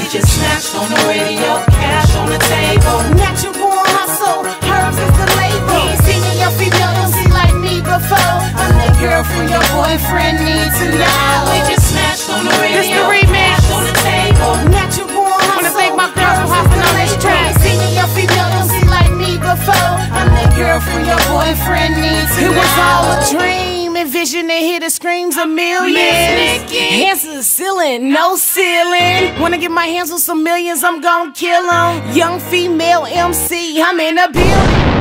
We just snatched on the radio, cash on the table. Natural hustle, herbs is the label. You ain't seen your female MC like me before. I'm the girlfriend your boyfriend needs to know. We just snatched on the radio, This the remix. cash on the table. Natural hustle, Wanna thank my girl for herbs hopping is on the this label. track. You ain't seen your female MC like me before. I'm the girlfriend your boyfriend needs to know. It was all a dream, envision to hear the screams of millions. Hands to the ceiling, no ceiling. Wanna get my hands on some millions, I'm gon' kill 'em. Young female MC, I'm in the building.